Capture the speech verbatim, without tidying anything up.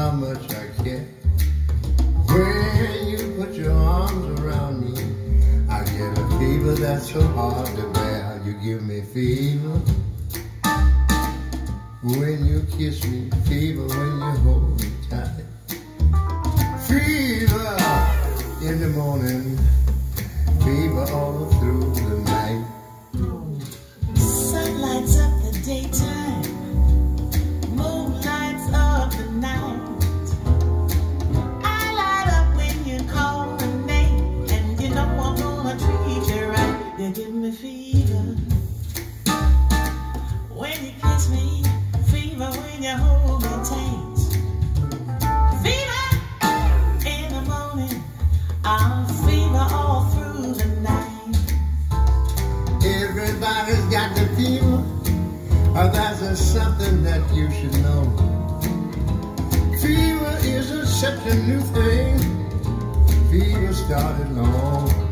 how much I care. When you put your arms around me, I get a fever that's so hard to bear. You give me fever when you kiss me, fever when you hold me tight, fever in the morning, fever all through the night. Sun lights up the daytime, moon lights up the night. I light up when you call my name, and you know I'm gonna treat you right. You give me fever when you kiss me, fever when you hold me tight, fever in the morning, I'm fever all through the night. Everybody's got the fever, or that's a something that you should know. Fever isn't such a new thing. Fever started long